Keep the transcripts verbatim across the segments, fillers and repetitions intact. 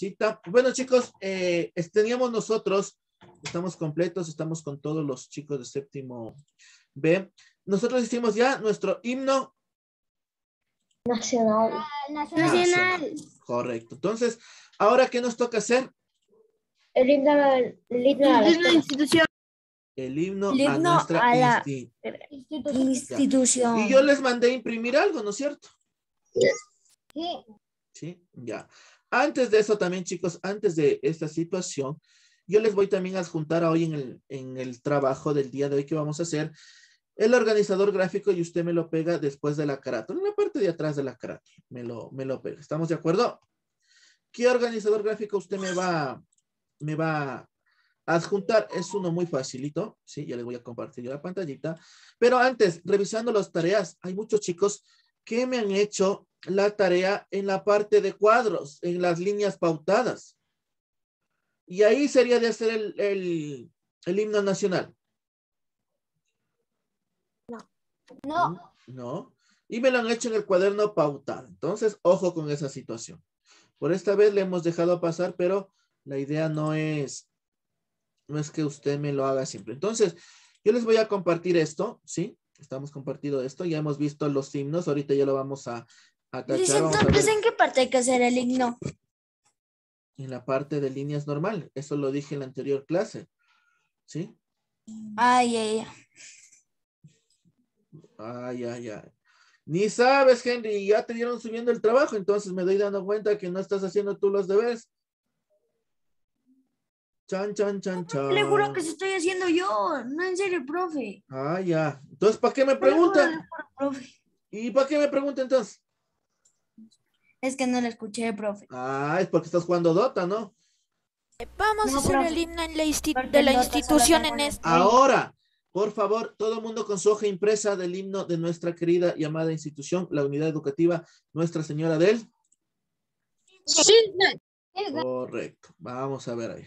cita. Bueno, chicos, eh, teníamos nosotros, estamos completos, estamos con todos los chicos de séptimo B. Nosotros hicimos ya nuestro himno nacional. Nacional. nacional. Correcto. Entonces, ¿ahora qué nos toca hacer? El himno, el himno a la El himno de institución. El himno, El a himno nuestra a la insti- institución. Y yo les mandé imprimir algo, ¿no es cierto? Sí. Sí, ya. Antes de eso también, chicos, antes de esta situación, yo les voy también a adjuntar hoy en el, en el trabajo del día de hoy que vamos a hacer el organizador gráfico y usted me lo pega después de la carátula, en la parte de atrás de la carátula, me lo, me lo pega. ¿Estamos de acuerdo? ¿Qué organizador gráfico usted me va, me va a adjuntar? Es uno muy facilito, sí, ya les voy a compartir yo la pantallita, pero antes, revisando las tareas, hay muchos chicos que me han hecho la tarea en la parte de cuadros, en las líneas pautadas. Y ahí sería de hacer el, el, el himno nacional. No. No. Y me lo han hecho en el cuaderno pautado. Entonces, ojo con esa situación. Por esta vez le hemos dejado pasar, pero la idea no es, no es que usted me lo haga siempre. Entonces, yo les voy a compartir esto, ¿sí? Estamos compartiendo esto. Ya hemos visto los himnos. Ahorita ya lo vamos a, a tachar. Vamos a ver. ¿En qué parte hay que hacer el himno? En la parte de líneas normal. Eso lo dije en la anterior clase. ¿Sí? Ay, ay, ay. Ay, ay, ay. Ni sabes, Henry, ya te dieron subiendo el trabajo, entonces me doy dando cuenta que no estás haciendo tú los deberes. Chan, chan, chan, chan. Le juro que se estoy haciendo yo. No, en serio, profe. Ah, ya. Entonces, ¿para qué me Le juro, le pregunta? juro, profe. ¿Y para qué me pregunta entonces? Es que no le escuché, profe. Ah, es porque estás jugando Dota, ¿no? Vamos No, a hacer profe. el himno en la insti- Porque de la en Dota solo institución tengo en una este. estrella. Ahora, por favor, todo el mundo con su hoja impresa del himno de nuestra querida y amada institución, la unidad educativa Nuestra Señora del... Sí. Correcto. Vamos a ver ahí.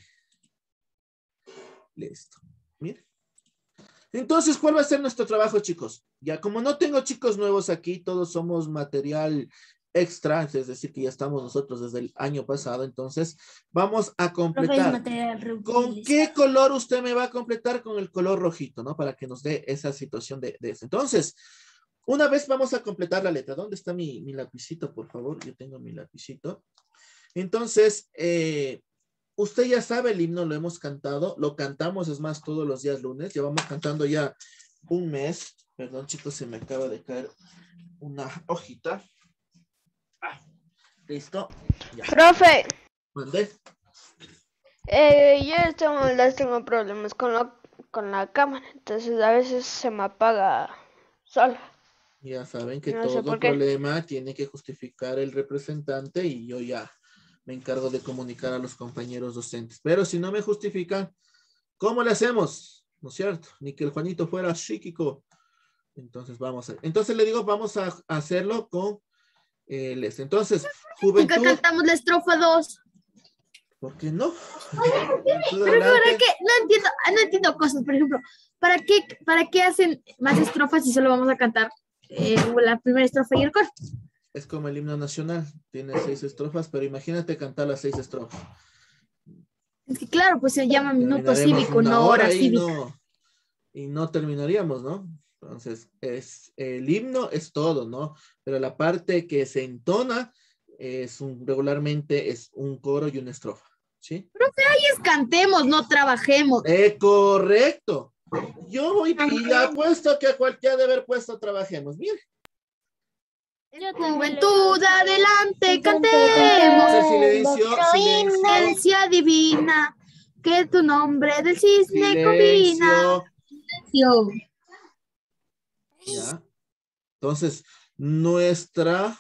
Listo. Mire. Entonces, ¿cuál va a ser nuestro trabajo, chicos? Ya, como no tengo chicos nuevos aquí, todos somos material extra, es decir, que ya estamos nosotros desde el año pasado, entonces vamos a Profe, es completar. material ¿Con reutilizado. qué color usted me va a completar? Con el color rojito, ¿no? Para que nos dé esa situación de, de eso. Entonces, una vez vamos a completar la letra. ¿Dónde está mi, mi lapicito, por favor? Yo tengo mi lapicito. Entonces, eh, usted ya sabe el himno, lo hemos cantado, lo cantamos, es más, todos los días lunes. Llevamos cantando ya un mes. Perdón, chicos, se me acaba de caer una hojita. Ah, listo. Ya. Profe, ¿Mandé? eh, yo estos días tengo problemas con la, con la cámara, entonces a veces se me apaga sola. Ya saben que No sé todo por qué. problema tiene que justificar el representante y yo ya me encargo de comunicar a los compañeros docentes. Pero si no me justifican, ¿cómo le hacemos? ¿No es cierto? Ni que el Juanito fuera psíquico. Entonces vamos a, entonces le digo, vamos a hacerlo con el este. Entonces, Nunca juventud, cantamos la estrofa dos. ¿por qué no? Pero ¿para qué? No entiendo, no entiendo cosas. Por ejemplo, ¿para qué, para qué hacen más estrofas si solo vamos a cantar eh, la primera estrofa y el coro? Es como el himno nacional, tiene seis estrofas, pero imagínate cantar las seis estrofas. Es que claro, pues se llama minuto Terminaremos cívico, una no hora hora y cívica. no, y no terminaríamos, ¿no? Entonces, es, el himno es todo, ¿no? Pero la parte que se entona es un, regularmente es un coro y una estrofa, ¿sí? Es cantemos, no trabajemos. Eh, correcto. Yo voy y apuesto que a cualquiera de haber puesto trabajemos. Mire. Juventud, adelante, cantemos. Entonces, silencio, silencio, Ciencia divina, que tu nombre del cisne combina. silencio. Ya. Entonces, nuestra...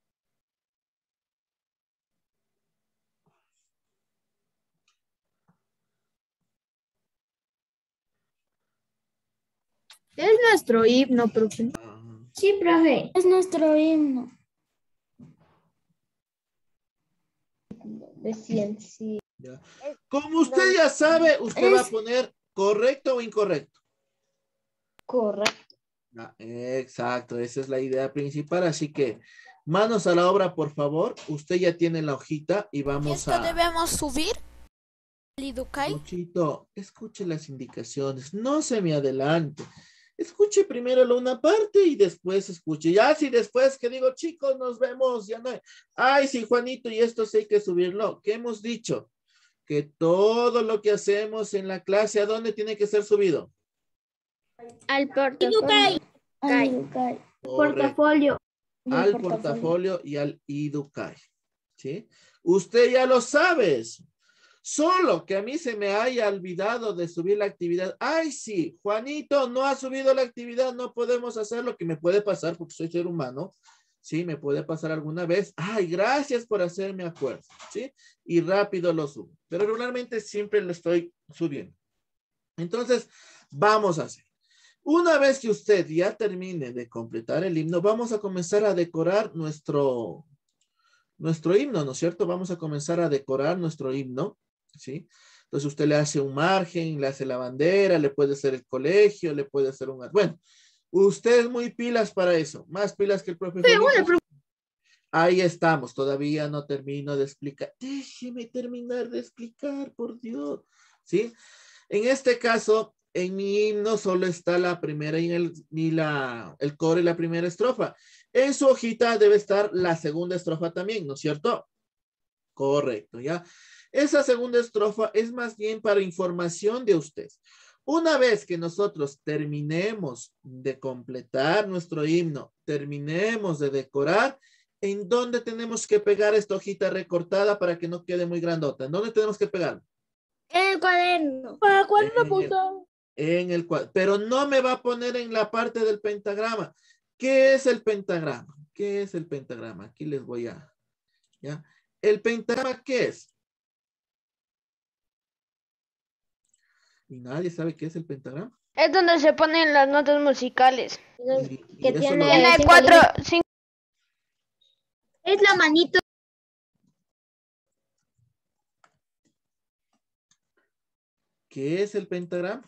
Es nuestro himno, profe. Sí, profe. Es nuestro himno. De ciencia. Ya. Como usted ya sabe, usted va a poner correcto o incorrecto. Correcto. Ah, exacto, esa es la idea principal, así que Manos a la obra, por favor. Usted ya tiene la hojita y vamos ¿Esto a... debemos subir? ¿Liducay? Luchito, escuche las indicaciones. No se me adelante. Escuche primero la una parte y después escuche. Ya si después que digo, chicos, nos vemos, ya no hay. Ay, sí, Juanito, y esto sí hay que subirlo. ¿Qué hemos dicho? Que todo lo que hacemos en la clase, ¿a dónde tiene que ser subido? Al portafolio. Ay, Educay. Portafolio. Al portafolio y al Educay. ¿Sí? Usted ya lo sabe eso. Solo que a mí se me haya olvidado de subir la actividad. Ay, sí, Juanito no ha subido la actividad, no podemos hacer lo que me puede pasar porque soy ser humano. Sí, me puede pasar alguna vez. Ay, gracias por hacerme acuerdo. Sí, y rápido lo subo. Pero regularmente siempre lo estoy subiendo. Entonces, vamos a hacer. Una vez que usted ya termine de completar el himno, vamos a comenzar a decorar nuestro, nuestro himno, ¿no es cierto? Vamos a comenzar a decorar nuestro himno. ¿Sí? Entonces usted le hace un margen, le hace la bandera, le puede hacer el colegio, le puede hacer un... Bueno, usted es muy pilas para eso, más pilas que el profe. Pero bueno, pero... Ahí estamos, todavía no termino de explicar. Déjeme terminar de explicar, por Dios. ¿Sí? En este caso, en mi himno solo está la primera y el, ni la, el coro y la primera estrofa. En su hojita debe estar la segunda estrofa también, ¿no es cierto? Correcto, ¿ya? Esa segunda estrofa es más bien para información de ustedes. Una vez que nosotros terminemos de completar nuestro himno, terminemos de decorar, ¿en dónde tenemos que pegar esta hojita recortada para que no quede muy grandota? ¿En dónde tenemos que pegar? En el cuaderno. ¿Para cuándo, En el, en el cuaderno. Pero no me va a poner en la parte del pentagrama. ¿Qué es el pentagrama? ¿Qué es el pentagrama? Aquí les voy a... ¿ya? ¿El pentagrama qué es? ¿Y nadie sabe qué es el pentagrama? Es donde se ponen las notas musicales. Y, y Que eso tiene- lo- Tiene cinco cuatro, líneas. cinco. Es la manito. ¿Qué es el pentagrama?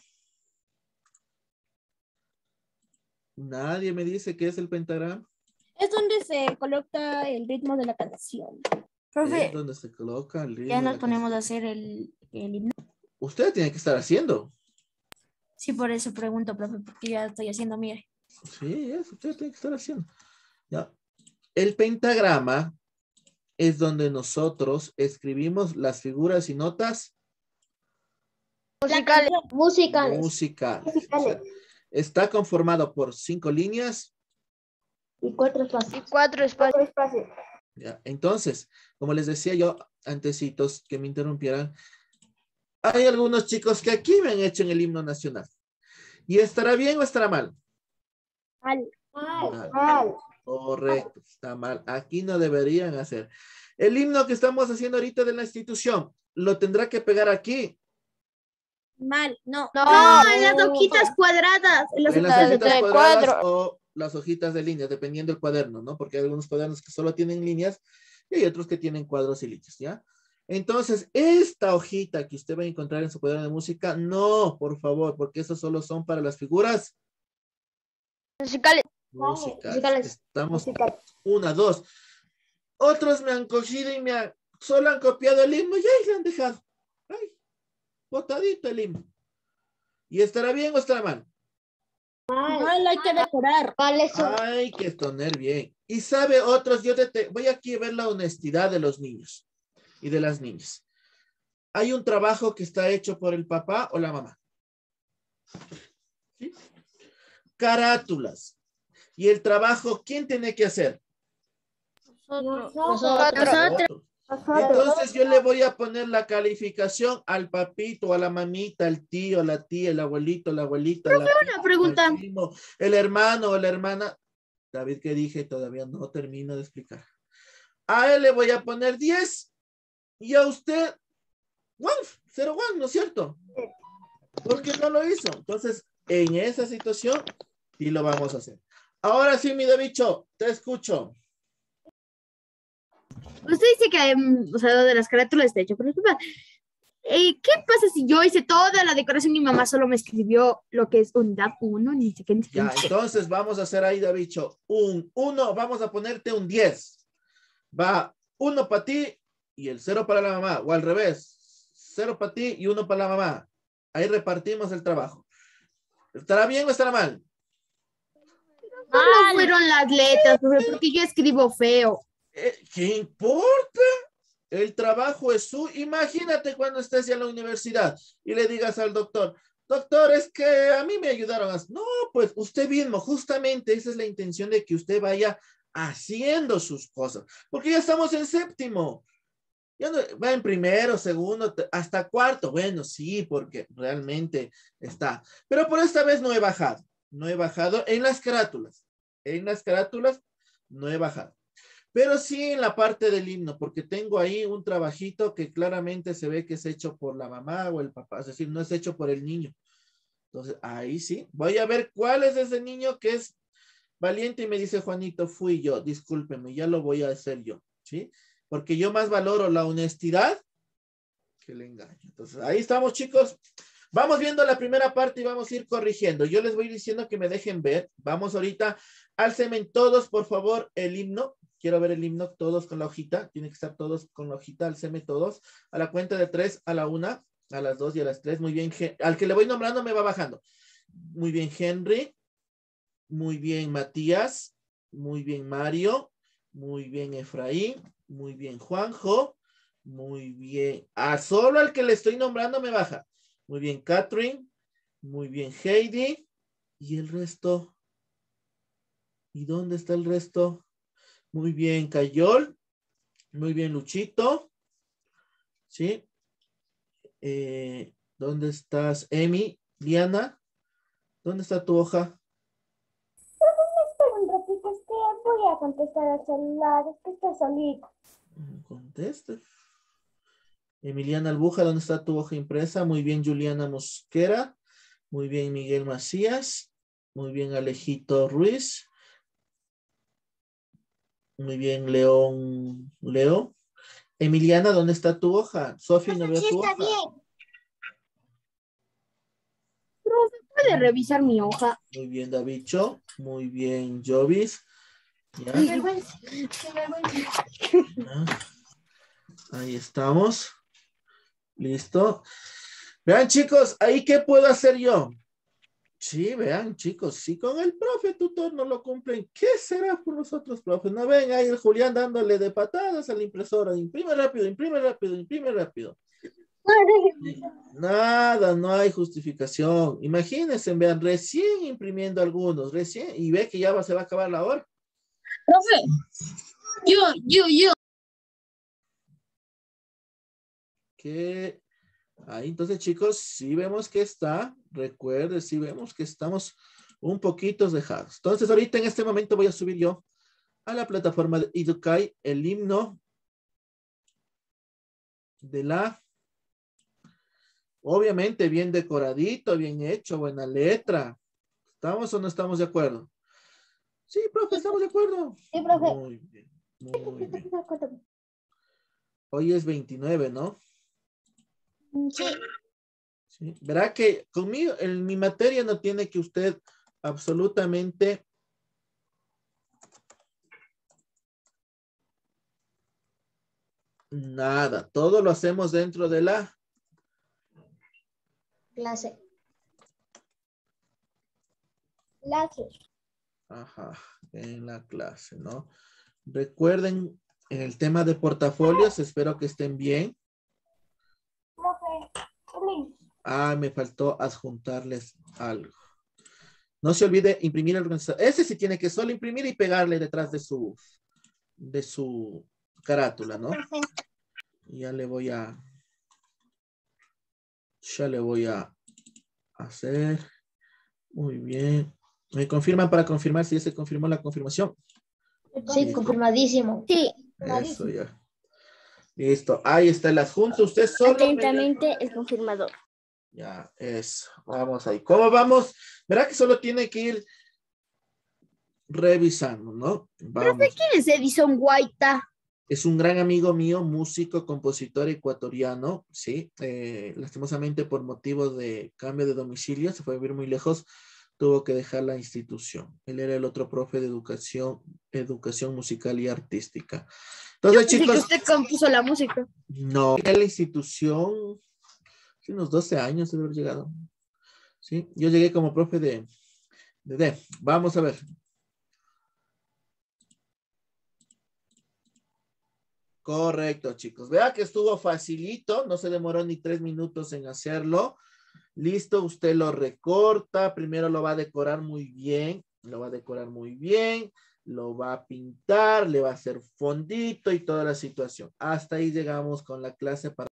Nadie me dice qué es el pentagrama. Es donde se coloca el ritmo de la canción. Profe, Es donde se coloca el ritmo ya de nos la ponemos canción. a hacer el, el himno. Usted tiene que estar haciendo. Sí, por eso pregunto, profe, porque ya estoy haciendo, mire. Sí, eso usted tiene que estar haciendo. ¿Ya? El pentagrama es donde nosotros escribimos las figuras y notas Musicales. Musicales. musicales. O sea, está conformado por cinco líneas. Y cuatro Y espacios. cuatro espacios. espacios. ¿Ya? Entonces, como les decía yo antecitos que me interrumpieran, hay algunos chicos que aquí me han hecho en el himno nacional. ¿Y estará bien o estará mal? Mal. Mal. Mal. Correcto, está mal. Aquí no deberían hacer. El himno que estamos haciendo ahorita de la institución, ¿lo tendrá que pegar aquí? Mal. No. No, No, en las hojitas cuadradas. En las En las hojitas de hojitas de cuadradas cuadro. o las hojitas de líneas, dependiendo del cuaderno, ¿no? Porque hay algunos cuadernos que solo tienen líneas y hay otros que tienen cuadros y líneas, ¿ya? Entonces, esta hojita que usted va a encontrar en su cuaderno de música, no, por favor, porque esas solo son para las figuras musicales. musicales. musicales. Estamos una, dos. Otros me han cogido y me han, solo han copiado el himno y ahí le han dejado. Ay, botadito el himno. ¿Y estará bien o estará mal? Mal, hay que decorar. Mal Hay que exponer bien. Y sabe otros, yo te, voy aquí a ver la honestidad de los niños y de las niñas. Hay un trabajo que está hecho por el papá o la mamá. ¿Sí? Carátulas. Y el trabajo, ¿quién tiene que hacer? Nosotros. Nosotros. Entonces yo le voy a poner la calificación al papito, a la mamita, al tío, a la tía, el abuelito, la abuelita, la una pregunta. el primo, el hermano o la hermana. David, ¿qué dije? Todavía no termino de explicar. A él le voy a poner diez y a usted one, cero one, ¿no es cierto? Porque no lo hizo. Entonces, en esa situación, sí lo vamos a hacer. Ahora sí, mi Davicho, te escucho. Usted dice que, um, o sea, lo de las carátulas está hecho por el papá. eh, ¿qué pasa si yo hice toda la decoración y mi mamá solo me escribió lo que es unidad uno, ni sé qué, ni sé qué, Ya, ni sé qué? entonces vamos a hacer ahí, Davicho, un uno, vamos a ponerte un diez. Va uno para ti y el cero para la mamá, o al revés, cero para ti y uno para la mamá. Ahí repartimos el trabajo. ¿Estará bien o estará mal? Solo fueron las letras, profe, porque yo escribo feo. Eh, ¿Qué importa? El trabajo es su. Imagínate cuando estés ya en la universidad y le digas al doctor, doctor, es que a mí me ayudaron a... No, pues usted mismo, justamente esa es la intención de que usted vaya haciendo sus cosas, porque ya estamos en séptimo. Ya no, va en primero, segundo, hasta cuarto. Bueno, sí, porque realmente está. Pero por esta vez no he bajado. No he bajado en las carátulas. En las carátulas no he bajado. Pero sí en la parte del himno, porque tengo ahí un trabajito que claramente se ve que es hecho por la mamá o el papá, es decir, no es hecho por el niño. Entonces, ahí sí. Voy a ver cuál es ese niño que es valiente y me dice, Juanito, fui yo, discúlpeme, ya lo voy a hacer yo, ¿sí? Porque yo más valoro la honestidad que el engaño. Entonces, ahí estamos, chicos. Vamos viendo la primera parte y vamos a ir corrigiendo. Yo les voy diciendo que me dejen ver. Vamos ahorita, alcen todos, por favor, el himno. Quiero ver el himno, todos con la hojita. Tienen que estar todos con la hojita, alceme todos. A la cuenta de tres, a la una, a las dos y a las tres. Muy bien, al que le voy nombrando me va bajando. Muy bien, Henry. Muy bien, Matías. Muy bien, Mario. Muy bien, Efraín. Muy bien, Juanjo. Muy bien. A solo al que le estoy nombrando me baja. Muy bien, Catherine. Muy bien, Heidi. ¿Y el resto? ¿Y dónde está el resto? Muy bien, Cayol. Muy bien, Luchito. ¿Sí? Eh, ¿Dónde estás, Emi? Diana, ¿dónde está tu hoja? Espera un ratito, es que voy a contestar al celular, es que está solito. Conteste. Emiliana Albuja, ¿dónde está tu hoja impresa? Muy bien, Juliana Mosquera. Muy bien, Miguel Macías. Muy bien, Alejito Ruiz. Muy bien, León Leo. Emiliana, ¿dónde está tu hoja? Sofía, no veo Sí, tu está hoja. bien. Profe, ¿puede revisar mi hoja? Muy bien, Davicho. Muy bien, Jovis. ¿Ya? Qué vergüenza, qué vergüenza. ¿Ya? Ahí estamos. Listo. Vean, chicos, ¿ahí qué puedo hacer yo? Sí, vean, chicos, si con el profe tutor no lo cumplen, ¿qué será por nosotros, profe? No ven ahí el Julián dándole de patadas a la impresora. Imprime rápido, imprime rápido, imprime rápido. Nada, no hay justificación. Imagínense, vean, recién imprimiendo algunos, recién, y ve que ya va, se va a acabar la hora. Profe, yo, yo, yo. Que ahí, entonces, chicos, sí vemos que está, recuerden, sí vemos que estamos un poquito dejados. Entonces, ahorita en este momento voy a subir yo a la plataforma de Educay el himno de la, obviamente bien decoradito, bien hecho, buena letra. ¿Estamos o no estamos de acuerdo? Sí, profe, estamos de acuerdo. Sí, profe. Muy bien, muy bien. Hoy es veintinueve, ¿no? Sí. Sí. Verá que conmigo, en mi materia no tiene que usted absolutamente nada. Todo lo hacemos dentro de la Clase. Clase. Ajá, en la clase, ¿no? Recuerden en el tema de portafolios, espero que estén bien. Profe, Luis. Ah, me faltó adjuntarles algo. No se olvide imprimir el organizador. Ese sí tiene que solo imprimir y pegarle detrás de su, de su carátula, ¿no? Ya le voy a, ya le voy a hacer. Muy bien. ¿Me confirman para confirmar si ya se confirmó la confirmación? Sí, Listo. confirmadísimo. Sí. Eso ya. Listo. Ahí está el adjunto. Usted solo. Atentamente el confirmador. Ya, eso. Vamos ahí. ¿Cómo vamos? Verá que solo tiene que ir revisando, ¿no? Vamos. ¿Quién es Edison Guaita? Es un gran amigo mío, músico, compositor ecuatoriano, ¿sí? Eh, lastimosamente por motivos de cambio de domicilio, se fue a vivir muy lejos, tuvo que dejar la institución. Él era el otro profe de educación, educación musical y artística. Entonces, Pensé chicos, que usted compuso la música. no, en la institución, hace unos doce años de haber llegado, ¿sí? Yo llegué como profe de, de, de. Vamos a ver. Correcto, chicos. Vea que estuvo facilito, no se demoró ni tres minutos en hacerlo. Listo, usted lo recorta, primero lo va a decorar muy bien, lo va a decorar muy bien, lo va a pintar, le va a hacer fondito y toda la situación. Hasta ahí llegamos con la clase para